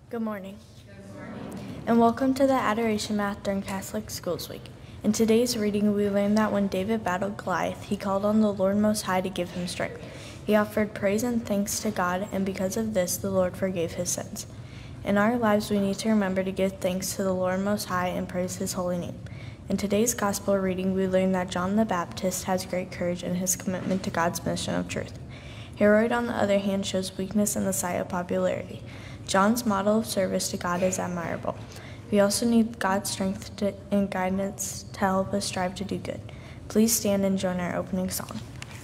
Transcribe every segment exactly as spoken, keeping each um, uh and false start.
Good morning. Good morning. And welcome to the Adoration Math during Catholic Schools Week. In today's reading, we learned that when David battled Goliath, he called on the Lord Most High to give him strength. He offered praise and thanks to God, and because of this, the Lord forgave his sins. In our lives, we need to remember to give thanks to the Lord Most High and praise his holy name. In today's Gospel reading, we learned that John the Baptist has great courage in his commitment to God's mission of truth. Herod, on the other hand, shows weakness in the sight of popularity. John's model of service to God is admirable. We also need God's strength to, and guidance to help us strive to do good. Please stand and join our opening song.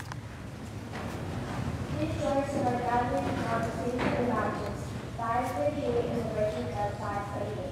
Rejoice in our gathering around the feet of the mountains. Thy great gate is the breaking of thy faith.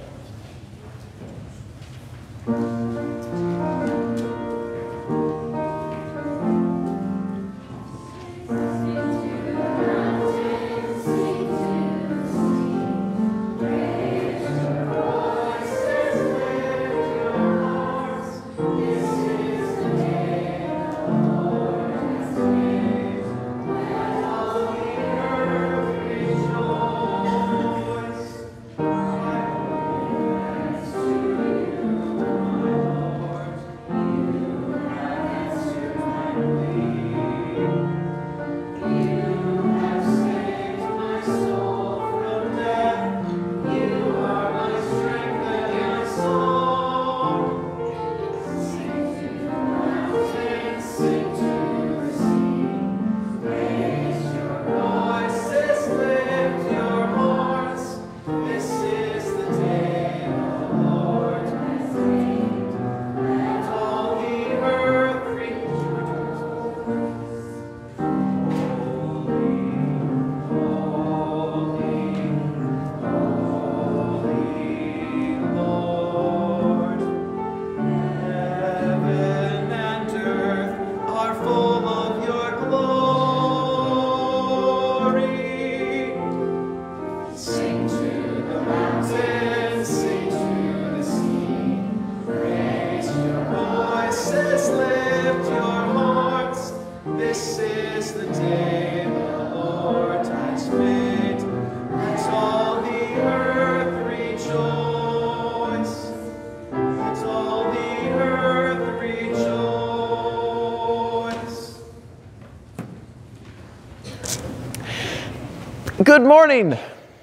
Good morning.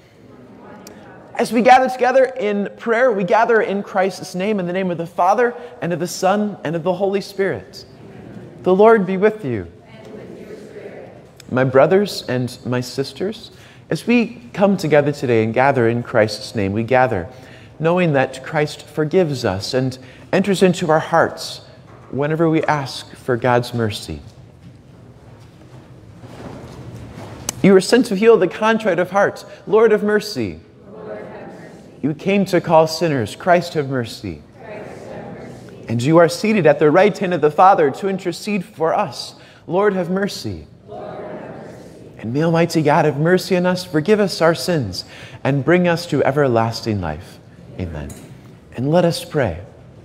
As we gather together in prayer, we gather in Christ's name, in the name of the Father, and of the Son, and of the Holy Spirit. The Lord be with you. And with your spirit. My brothers and my sisters, as we come together today and gather in Christ's name, we gather knowing that Christ forgives us and enters into our hearts whenever we ask for God's mercy. You were sent to heal the contrite of heart. Lord, have mercy. Lord, have mercy. You came to call sinners. Christ, have mercy. Christ, have mercy. And you are seated at the right hand of the Father to intercede for us. Lord, have mercy. Lord, have mercy. And may Almighty God have mercy on us, forgive us our sins, and bring us to everlasting life. Amen. And let us pray.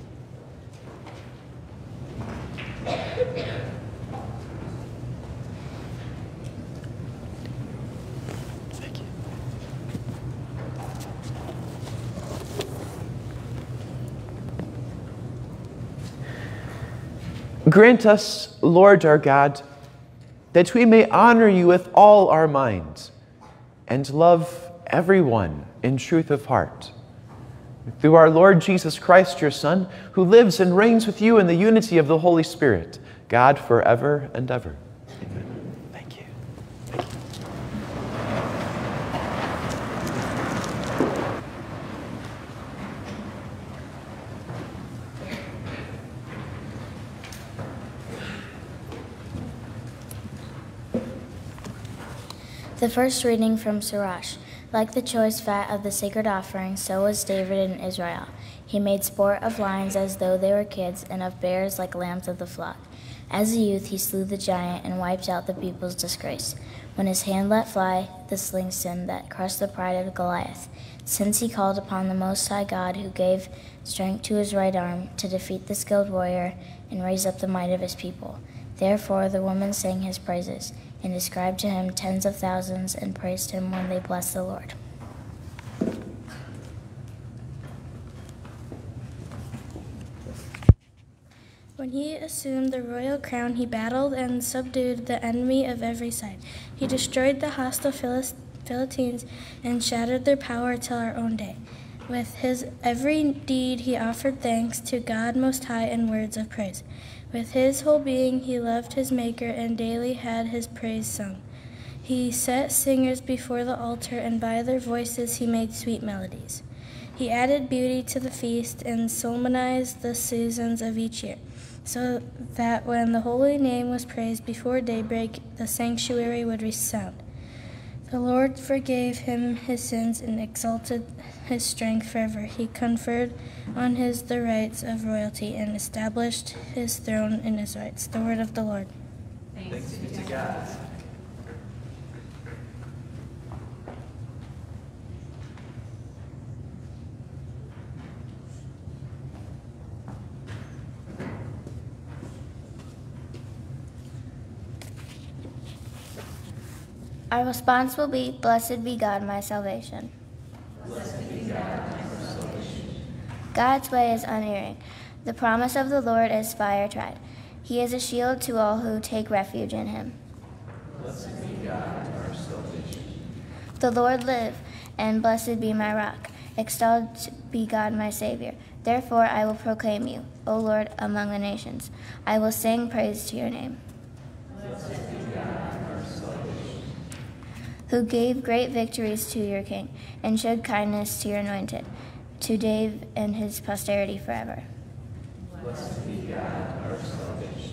Grant us, Lord our God, that we may honor you with all our minds and love everyone in truth of heart. Through our Lord Jesus Christ, your Son, who lives and reigns with you in the unity of the Holy Spirit, God forever and ever. Amen. Thank you. Thank you. The first reading from Sirach. Like the choice fat of the sacred offering, so was David in Israel. He made sport of lions as though they were kids, and of bears like lambs of the flock. As a youth, he slew the giant and wiped out the people's disgrace, when his hand let fly the slingshot that crushed the pride of Goliath. Since he called upon the Most High God, who gave strength to his right arm to defeat the skilled warrior and raise up the might of his people. Therefore the women sang his praises, and ascribed to him tens of thousands, and praised him when they blessed the Lord. When he assumed the royal crown, he battled and subdued the enemy of every side. He destroyed the hostile Philistines and shattered their power till our own day. With his every deed he offered thanks to God Most High in words of praise. With his whole being he loved his Maker and daily had his praise sung. He set singers before the altar, and by their voices he made sweet melodies. He added beauty to the feast and solemnized the seasons of each year, so that when the holy name was praised before daybreak, the sanctuary would resound. The Lord forgave him his sins and exalted his strength forever. He conferred on his the rights of royalty and established his throne in his rights. The word of the Lord. Thanks be to God. Our response will be, Blessed be God, my salvation. Blessed be God, my salvation. God's way is unerring. The promise of the Lord is fire tried. He is a shield to all who take refuge in him. Blessed be God, our salvation. The Lord live, and blessed be my rock. Extolled be God, my Savior. Therefore I will proclaim you, O Lord, among the nations. I will sing praise to your name. Blessed be God, our salvation. Who gave great victories to your king, and showed kindness to your anointed, to David and his posterity forever. Blessed be God, our salvation.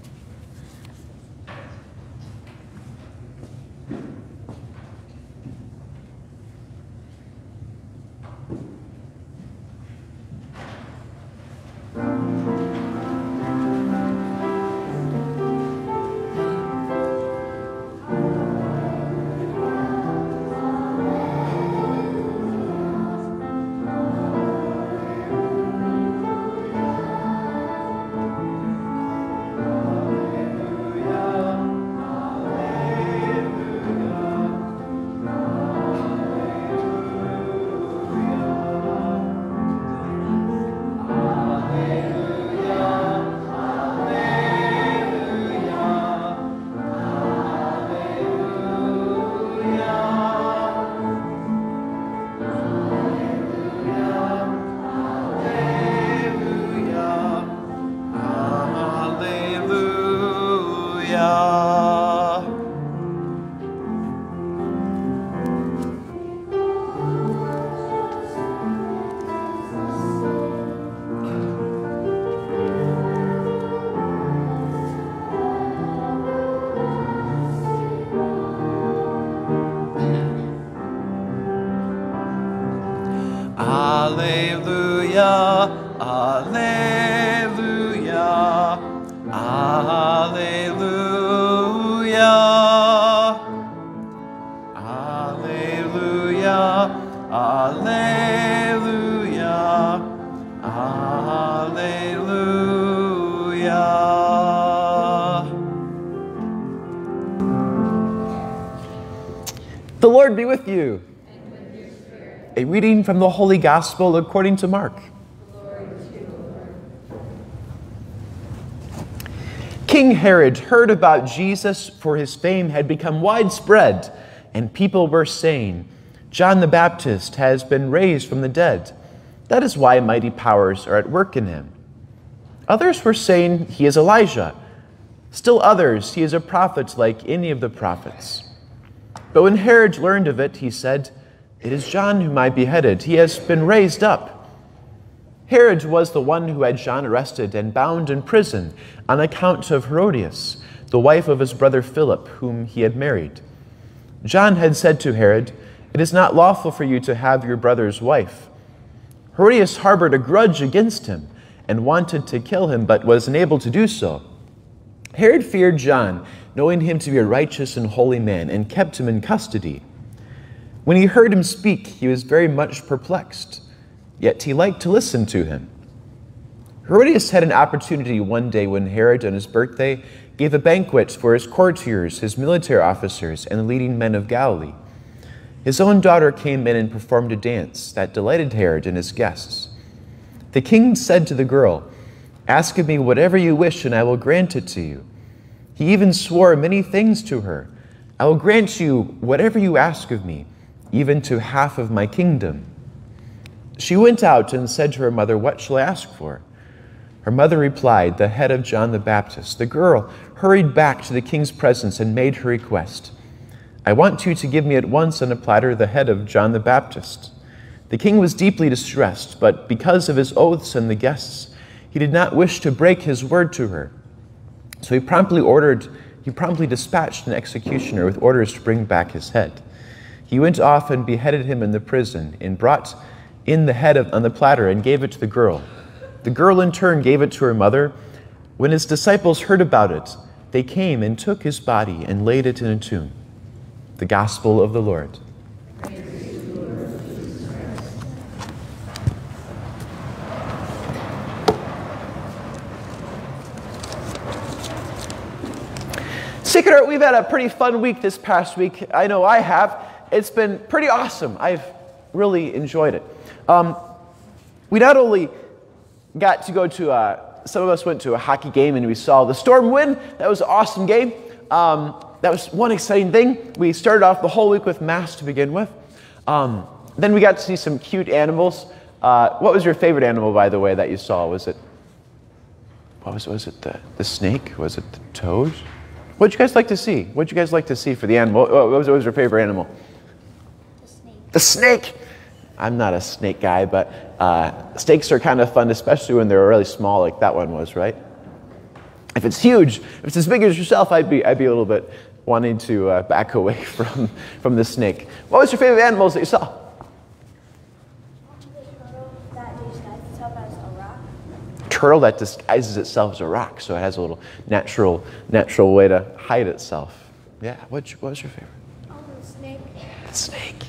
Alleluia, alleluia, alleluia, alleluia, alleluia, alleluia. The Lord be with you. A reading from the Holy Gospel according to Mark. Glory to you, Lord. King Herod heard about Jesus, for his fame had become widespread, and people were saying, John the Baptist has been raised from the dead. That is why mighty powers are at work in him. Others were saying he is Elijah. Still others, he is a prophet like any of the prophets. But when Herod learned of it, he said, It is John whom I beheaded. He has been raised up. Herod was the one who had John arrested and bound in prison on account of Herodias, the wife of his brother Philip, whom he had married. John had said to Herod, It is not lawful for you to have your brother's wife. Herodias harbored a grudge against him and wanted to kill him, but was unable to do so. Herod feared John, knowing him to be a righteous and holy man, and kept him in custody. When he heard him speak, he was very much perplexed, yet he liked to listen to him. Herodias had an opportunity one day when Herod, on his birthday, gave a banquet for his courtiers, his military officers, and the leading men of Galilee. His own daughter came in and performed a dance that delighted Herod and his guests. The king said to the girl, Ask of me whatever you wish, and I will grant it to you. He even swore many things to her. I will grant you whatever you ask of me, even to half of my kingdom. She went out and said to her mother, what shall I ask for? Her mother replied, the head of John the Baptist. The girl hurried back to the king's presence and made her request. I want you to give me at once on a platter the head of John the Baptist. The king was deeply distressed, but because of his oaths and the guests, he did not wish to break his word to her. So he promptly ordered, he promptly dispatched an executioner with orders to bring back his head. He went off and beheaded him in the prison and brought in the head of, on the platter and gave it to the girl. The girl in turn gave it to her mother. When his disciples heard about it, they came and took his body and laid it in a tomb. The Gospel of the Lord. Sacred Heart, we've had a pretty fun week this past week. I know I have. It's been pretty awesome. I've really enjoyed it. Um, we not only got to go to, a, some of us went to a hockey game and we saw the Storm win. That was an awesome game. Um, that was one exciting thing. We started off the whole week with Mass to begin with. Um, then we got to see some cute animals. Uh, what was your favorite animal, by the way, that you saw? Was it, what was, was it the, the snake? Was it the toad? What did you guys like to see? What did you guys like to see for the animal? What was, what was your favorite animal? The snake. The snake! I'm not a snake guy, but uh, snakes are kind of fun, especially when they're really small like that one was, right? If it's huge, if it's as big as yourself, I'd be, I'd be a little bit wanting to uh, back away from, from the snake. What was your favorite animals that you saw? Turtle that disguises itself as a rock, so it has a little natural natural way to hide itself. Yeah, what, what was your favorite? Oh, the snake. The snake.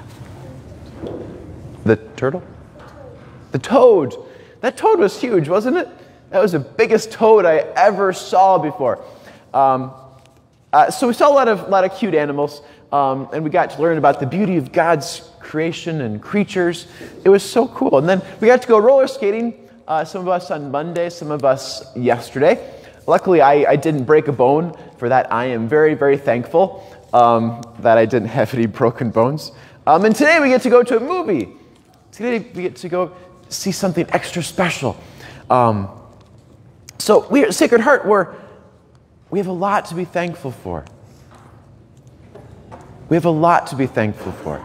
The turtle? The toad. That toad was huge, wasn't it? That was the biggest toad I ever saw before. Um, uh, so we saw a lot of, lot of cute animals, um, and we got to learn about the beauty of God's creation and creatures. It was so cool. And then we got to go roller skating. Uh, some of us on Monday, some of us yesterday. Luckily, I, I didn't break a bone. For that, I am very, very thankful um, that I didn't have any broken bones. Um, and today we get to go to a movie. Today we get to go see something extra special. Um, so we at Sacred Heart, we're, we have a lot to be thankful for. We have a lot to be thankful for.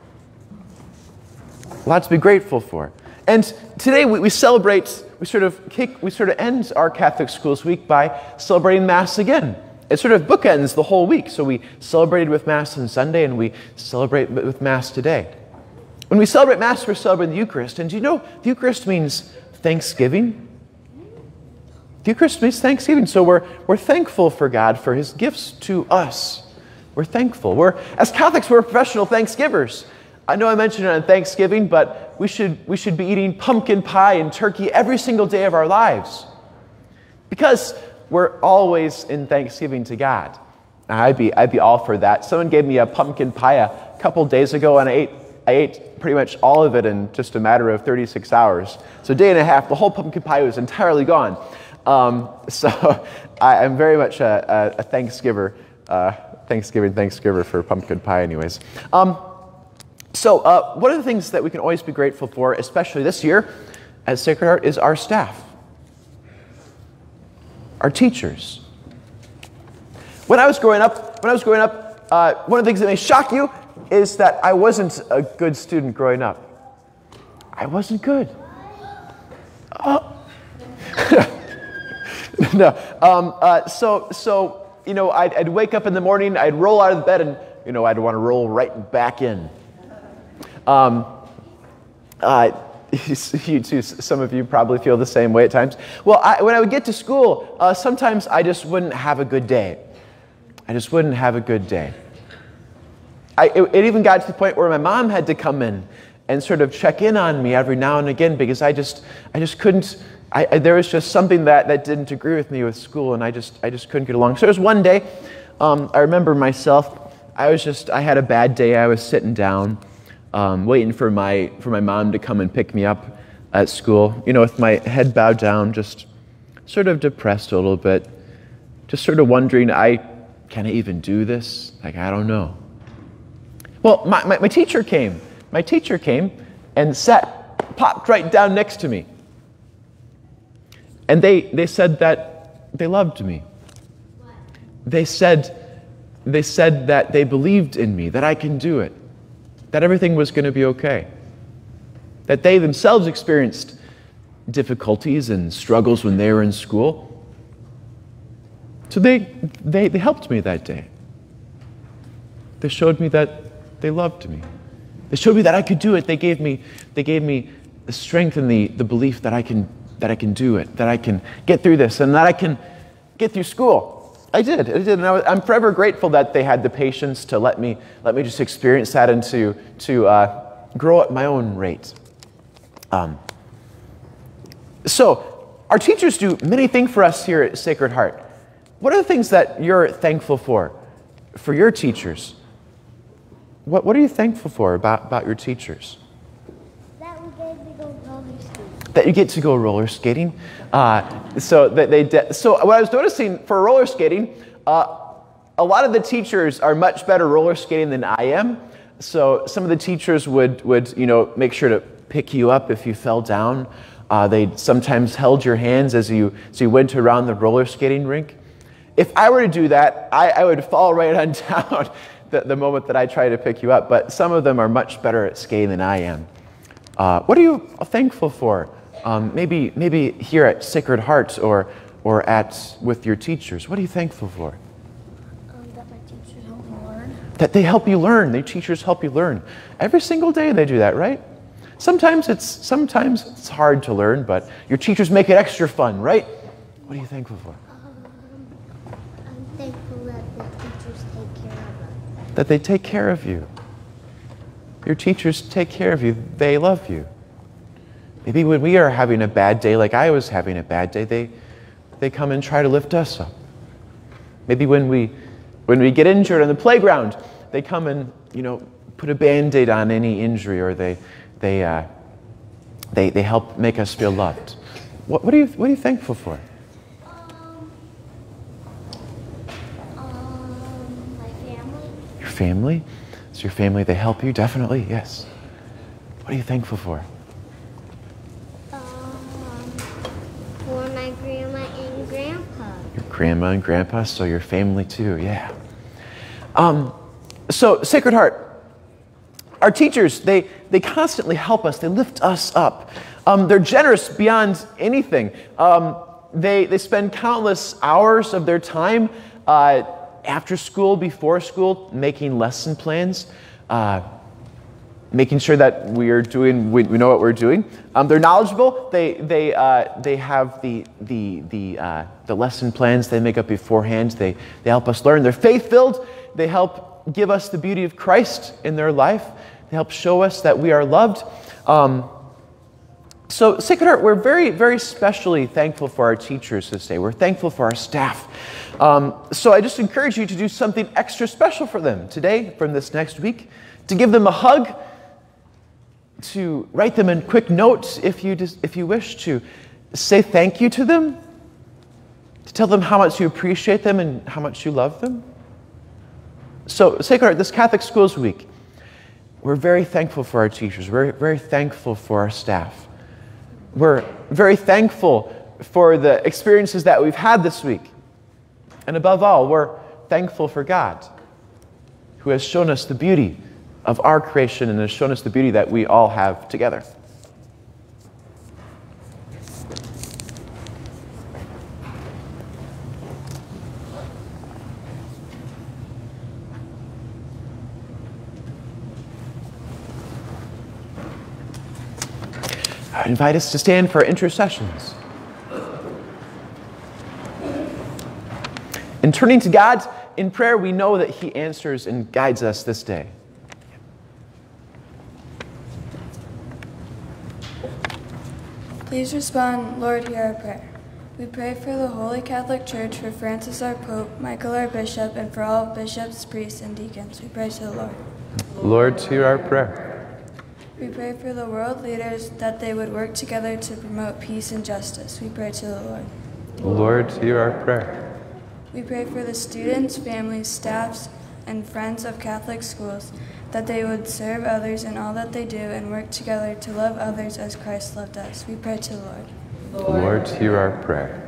A lot to be grateful for. And today we, we celebrate, we sort of kick, we sort of end our Catholic Schools Week by celebrating Mass again. It sort of bookends the whole week. So we celebrated with Mass on Sunday and we celebrate with Mass today. When we celebrate Mass, we're celebrating the Eucharist. And do you know the Eucharist means thanksgiving? The Eucharist means thanksgiving. So we're, we're thankful for God for his gifts to us. We're thankful. We're, as Catholics, we're professional thanksgivers. I know I mentioned it on Thanksgiving, but we should, we should be eating pumpkin pie and turkey every single day of our lives. Because we're always in thanksgiving to God. Now, I'd be, I'd be all for that. Someone gave me a pumpkin pie a couple days ago, and I ate, I ate pretty much all of it in just a matter of thirty-six hours. So a day and a half, the whole pumpkin pie was entirely gone. Um, so I, I'm very much a, a, a Thanksgiver, uh, Thanksgiving Thanksgiver for pumpkin pie anyways. Um, So uh, one of the things that we can always be grateful for, especially this year at Sacred Heart, is our staff, our teachers. When I was growing up, when I was growing up, uh, one of the things that may shock you is that I wasn't a good student growing up. I wasn't good. Oh. no. Um, uh, so so you know, I'd, I'd wake up in the morning, I'd roll out of the bed, and you know, I'd want to roll right back in. Um, uh, you too, some of you probably feel the same way at times. Well, I, when I would get to school, uh, sometimes I just wouldn't have a good day. I just wouldn't have a good day. I, it, it even got to the point where my mom had to come in and sort of check in on me every now and again because I just, I just couldn't. I, I, there was just something that, that didn't agree with me with school, and I just, I just couldn't get along. So there was one day, um, I remember myself. I was just, I had a bad day. I was sitting down. Um, waiting for my for my mom to come and pick me up at school, you know, with my head bowed down, just sort of depressed a little bit, just sort of wondering, I, can I even do this? Like, I don't know. Well, my, my, my teacher came. My teacher came and sat, popped right down next to me. And they, they said that they loved me. What? They said, they said that they believed in me, that I can do it, that everything was going to be okay, that they themselves experienced difficulties and struggles when they were in school. So they, they, they helped me that day. They showed me that they loved me. They showed me that I could do it. They gave me, they gave me the strength and the, the belief that I can, that I can do it, that I can get through this, and that I can get through school. I did. I did, and I was, I'm forever grateful that they had the patience to let me, let me just experience that and to, to uh, grow at my own rate. Um, so, our teachers do many things for us here at Sacred Heart. What are the things that you're thankful for, for your teachers? What, what are you thankful for about, about your teachers? That we get to go roller skating. That you get to go roller skating. Uh, so that they de- so what I was noticing for roller skating, uh, a lot of the teachers are much better roller skating than I am. So some of the teachers would would you know make sure to pick you up if you fell down. Uh, they sometimes held your hands as you as you went around the roller skating rink. If I were to do that, I, I would fall right on down the, the moment that I try to pick you up. But some of them are much better at skating than I am. Uh, what are you thankful for? Um, maybe maybe here at Sacred Heart or or at with your teachers. What are you thankful for? Um, that my teachers help me learn. That they help you learn. Their teachers help you learn. Every single day they do that, right? Sometimes it's sometimes it's hard to learn, but your teachers make it extra fun, right? What are you thankful for? Um, I'm thankful that the teachers take care of us. That they take care of you. Your teachers take care of you. They love you. Maybe when we are having a bad day, like I was having a bad day, they they come and try to lift us up. Maybe when we when we get injured on the playground, they come and, you know, put a Band-Aid on any injury, or they they uh, they they help make us feel loved. What what are you what are you thankful for? Um, um, my family. Your family? Is your family, they help you? Definitely, yes. What are you thankful for? Um, for my grandma and grandpa. Your grandma and grandpa, so your family too, yeah. Um, so, Sacred Heart, our teachers, they, they constantly help us. They lift us up. Um, they're generous beyond anything. Um, they, they spend countless hours of their time uh, after school, before school, making lesson plans, uh, making sure that we are doing, we, we know what we're doing. Um, they're knowledgeable. They they uh, they have the the the uh, the lesson plans they make up beforehand. They they help us learn. They're faith-filled. They help give us the beauty of Christ in their life. They help show us that we are loved. Um, So, Sacred Heart, we're very, very specially thankful for our teachers this day. We're thankful for our staff. Um, so I just encourage you to do something extra special for them today, from this next week, to give them a hug, to write them a quick note if you, just, if you wish, to say thank you to them, to tell them how much you appreciate them and how much you love them. So, Sacred Heart, this Catholic Schools Week, we're very thankful for our teachers. We're very thankful for our staff. We're very thankful for the experiences that we've had this week. And above all, we're thankful for God, who has shown us the beauty of our creation and has shown us the beauty that we all have together. I invite us to stand for intercessions. In turning to God in prayer, we know that He answers and guides us this day. Please respond, Lord, hear our prayer. We pray for the Holy Catholic Church, for Francis our Pope, Michael our Bishop, and for all bishops, priests, and deacons. We pray to the Lord. Lord, hear our prayer. We pray for the world leaders, that they would work together to promote peace and justice. We pray to the Lord. Lord, hear our prayer. We pray for the students, families, staffs, and friends of Catholic schools, that they would serve others in all that they do and work together to love others as Christ loved us. We pray to the Lord. Lord, hear our prayer.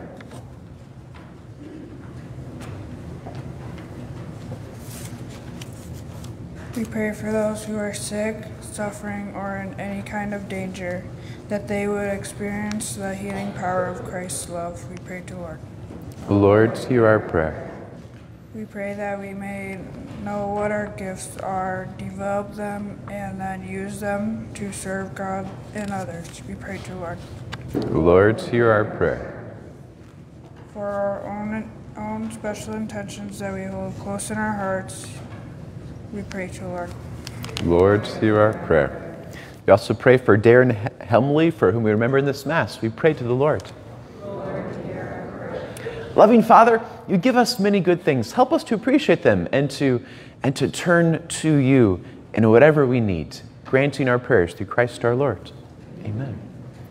We pray for those who are sick, suffering, or in any kind of danger, that they would experience the healing power of Christ's love. We pray to the Lord. Lord, hear our prayer. We pray that we may know what our gifts are, develop them, and then use them to serve God and others. We pray to the Lord. Lord, hear our prayer. For our own, own special intentions that we hold close in our hearts, we pray to the Lord. Lord, hear our prayer. We also pray for Darren Helmley, for whom we remember in this Mass. We pray to the Lord. Lord, hear our prayer. Loving Father, you give us many good things. Help us to appreciate them and to, and to turn to you in whatever we need, granting our prayers through Christ our Lord. Amen.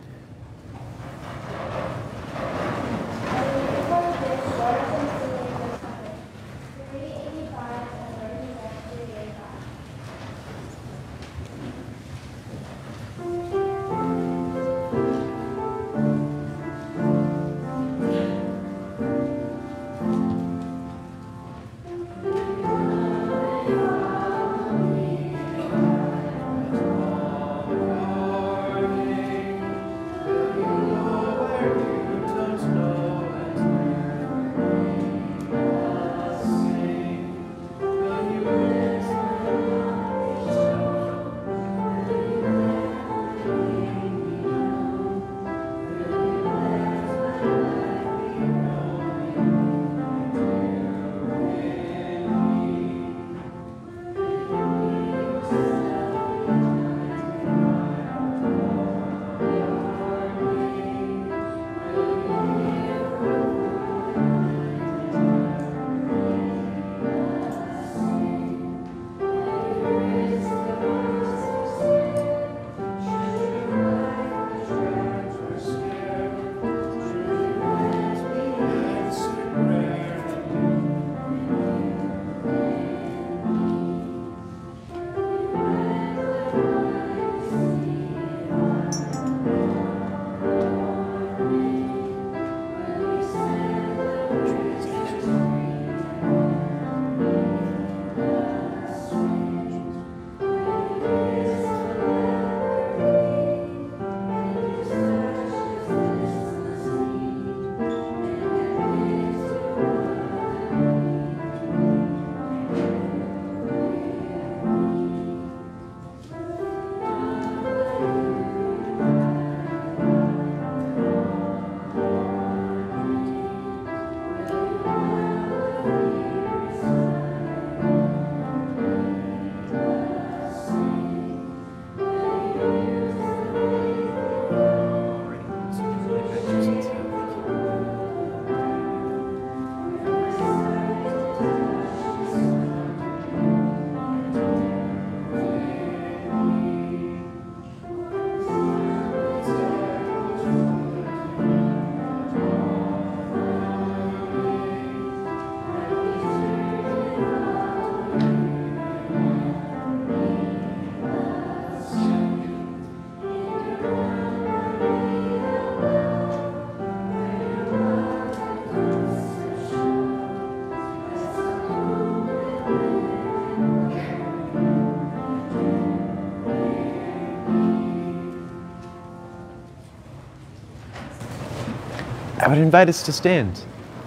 I would invite us to stand.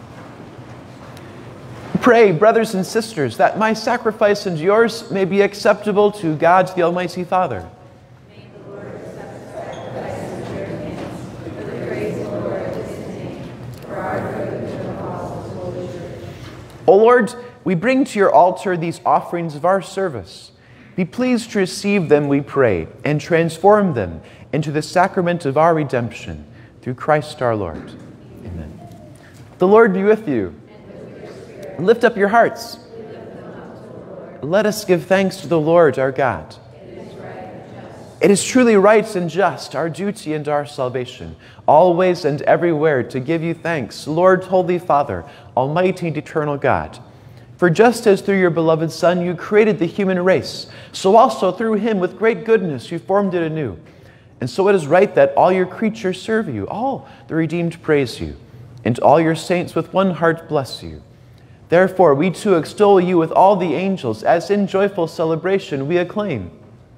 Pray, brothers and sisters, that my sacrifice and yours may be acceptable to God, the Almighty Father. May the Lord accept the sacrifice into your hands, for the praise and glory of his name, for our good and the cause of the Holy Church. O Lord, we bring to your altar these offerings of our service. Be pleased to receive them, we pray, and transform them into the sacrament of our redemption, through Christ our Lord. Amen. The Lord be with you. Lift up your hearts. Let us give thanks to the Lord our God. It is truly right and just, our duty and our salvation, always and everywhere to give you thanks, Lord, Holy Father, Almighty and eternal God. For just as through your beloved Son you created the human race, so also through him with great goodness you formed it anew. And so it is right that all your creatures serve you, all the redeemed praise you, and all your saints with one heart bless you. Therefore we too extol you with all the angels, as in joyful celebration we acclaim.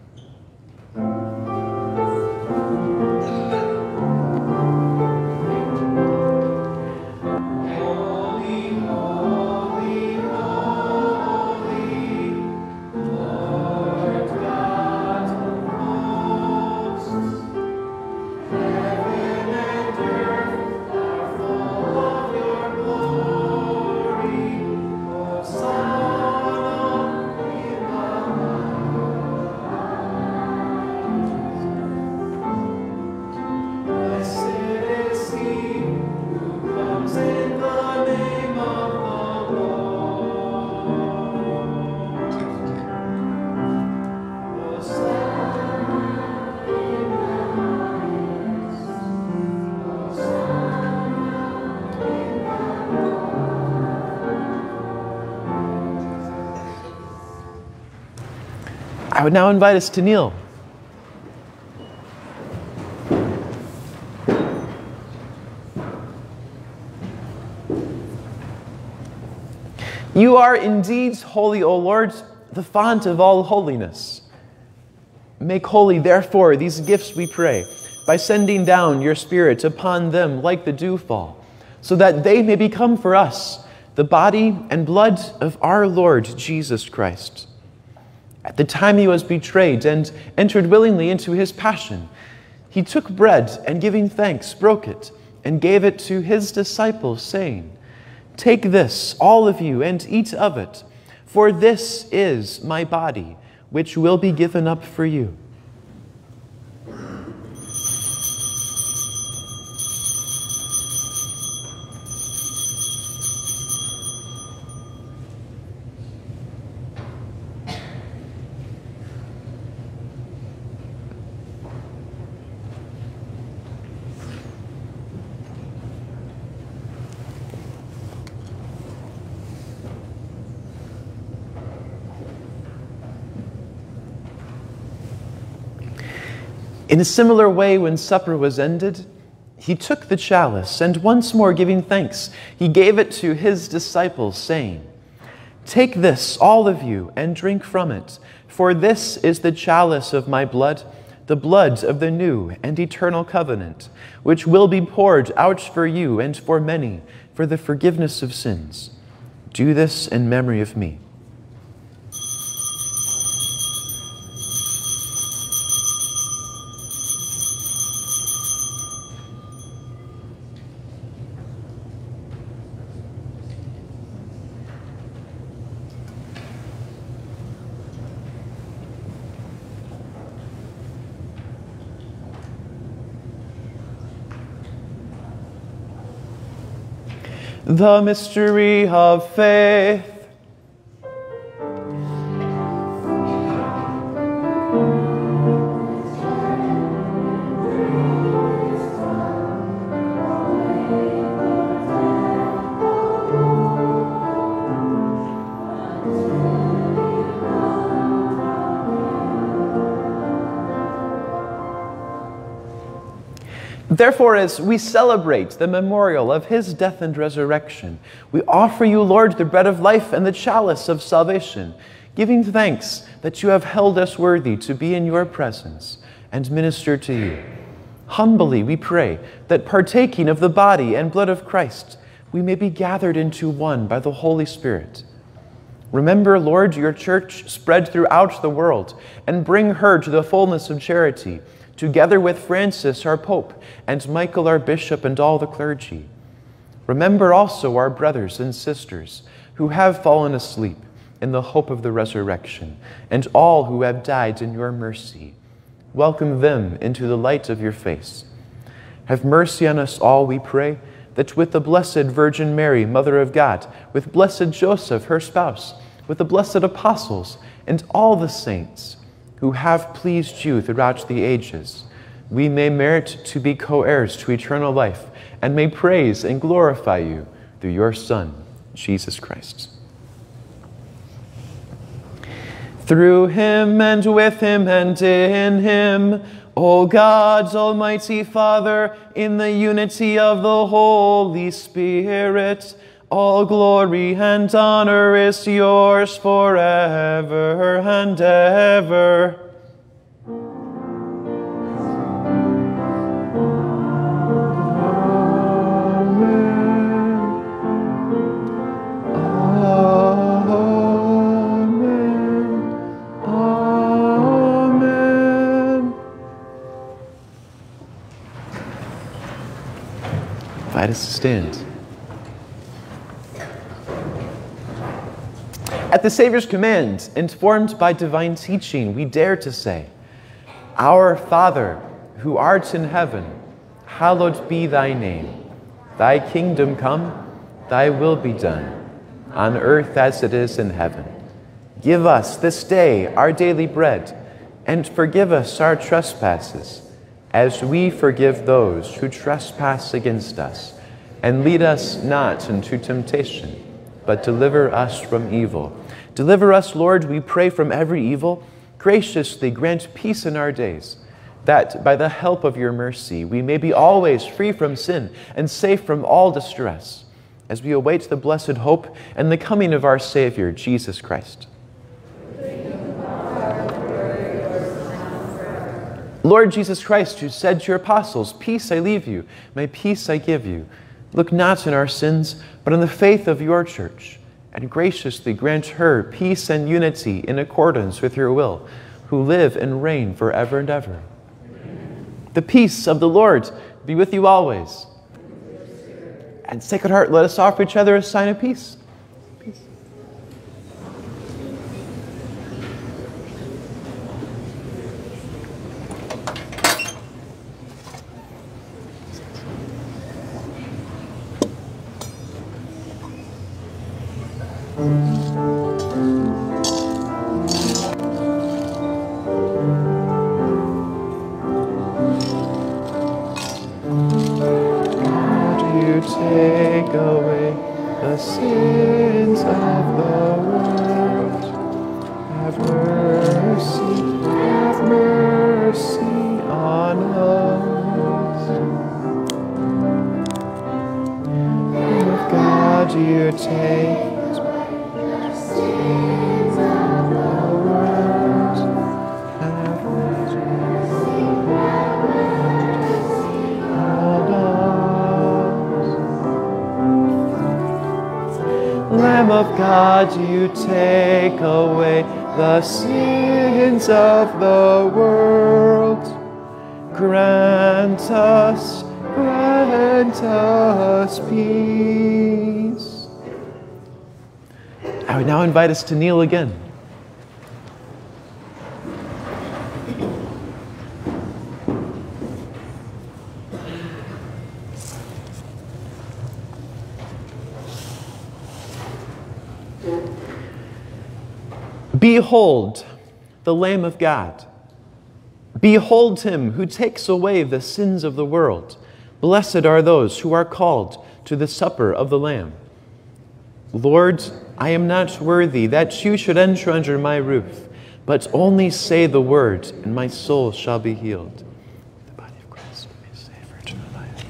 I would now invite us to kneel. You are indeed holy, O Lord, the font of all holiness. Make holy, therefore, these gifts, we pray, by sending down your Spirit upon them like the dewfall, so that they may become for us the body and blood of our Lord Jesus Christ. At the time he was betrayed and entered willingly into his passion, he took bread and giving thanks, broke it and gave it to his disciples, saying, "Take this, all of you, and eat of it, for this is my body, which will be given up for you." In a similar way, when supper was ended, he took the chalice, and once more giving thanks, he gave it to his disciples, saying, "Take this, all of you, and drink from it, for this is the chalice of my blood, the blood of the new and eternal covenant, which will be poured out for you and for many for the forgiveness of sins. Do this in memory of me." The mystery of faith. Therefore, as we celebrate the memorial of his death and resurrection, we offer you, Lord, the bread of life and the chalice of salvation, giving thanks that you have held us worthy to be in your presence and minister to you. Humbly we pray that, partaking of the body and blood of Christ, we may be gathered into one by the Holy Spirit. Remember, Lord, your church spread throughout the world, and bring her to the fullness of charity, together with Francis, our Pope, and Michael, our Bishop, and all the clergy. Remember also our brothers and sisters who have fallen asleep in the hope of the resurrection, and all who have died in your mercy. Welcome them into the light of your face. Have mercy on us all, we pray, that with the Blessed Virgin Mary, Mother of God, with blessed Joseph, her spouse, with the blessed apostles, and all the saints, who have pleased you throughout the ages, we may merit to be co-heirs to eternal life and may praise and glorify you through your Son, Jesus Christ. Through him and with him and in him, O God, Almighty Father, in the unity of the Holy Spirit, all glory and honor is yours forever and ever. Invite us to stand. At the Savior's command, informed by divine teaching, we dare to say, Our Father, who art in heaven, hallowed be thy name. Thy kingdom come, thy will be done, on earth as it is in heaven. Give us this day our daily bread, and forgive us our trespasses, as we forgive those who trespass against us. And lead us not into temptation, but deliver us from evil. Deliver us, Lord, we pray, from every evil. Graciously grant peace in our days, that by the help of your mercy we may be always free from sin and safe from all distress, as we await the blessed hope and the coming of our Savior, Jesus Christ. Lord Jesus Christ, who said to your apostles, Peace I leave you, my peace I give you, look not on our sins, but on the faith of your church, and graciously grant her peace and unity in accordance with your will, who live and reign forever and ever. Amen. The peace of the Lord be with you always. And Sacred Heart, let us offer each other a sign of peace. Peace. Take away the sins of the world. Have mercy, have mercy on us. Lamb of God, you take the sins of the world. Have mercy on us. Lamb of God, you take away the sins of the world. Grant us, grant us peace. I would now invite us to kneel again. Behold the Lamb of God. Behold him who takes away the sins of the world. Blessed are those who are called to the supper of the Lamb. Lord, I am not worthy that you should enter under my roof, but only say the word, and my soul shall be healed. The body of Christ may save for eternal life.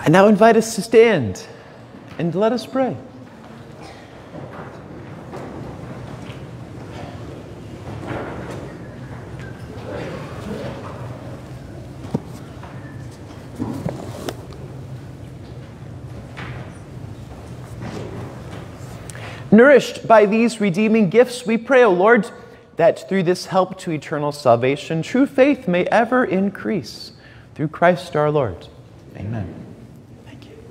I now invite us to stand and let us pray. Nourished by these redeeming gifts, we pray, O Lord, that through this help to eternal salvation, true faith may ever increase. Through Christ our Lord. Amen. Thank you.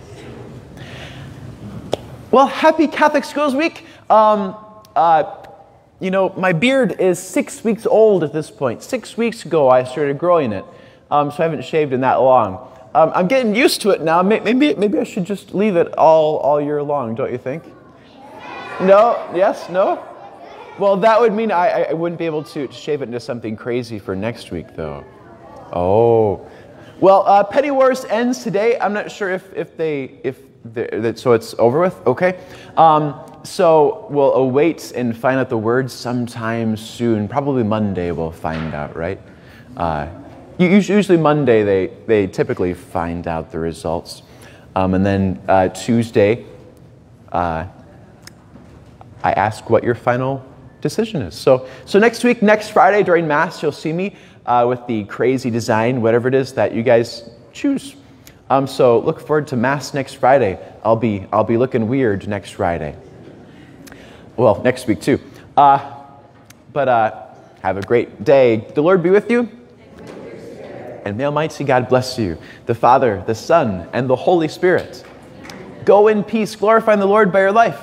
Well, happy Catholic Schools Week. Um, uh, you know, my beard is six weeks old at this point. Six weeks ago, I started growing it, um, so I haven't shaved in that long. Um, I'm getting used to it now. Maybe, maybe I should just leave it all, all year long, don't you think? No? Yes? No? Well, that would mean I, I wouldn't be able to shave it into something crazy for next week, though. Oh. Well, uh, Petty Wars ends today. I'm not sure if, if they, if that, so it's over with? Okay. Um, so we'll await and find out the words sometime soon. Probably Monday we'll find out, right? Uh, usually Monday they, they typically find out the results. Um, and then uh, Tuesday, uh, I ask what your final decision is. So, so next week, next Friday during Mass, you'll see me uh, with the crazy design, whatever it is that you guys choose. Um, so look forward to Mass next Friday. I'll be, I'll be looking weird next Friday. Well, next week too. Uh, but uh, have a great day. The Lord be with you. And may Almighty God bless you, the Father, the Son, and the Holy Spirit. Go in peace, glorifying the Lord by your life.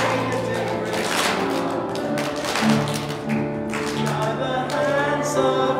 So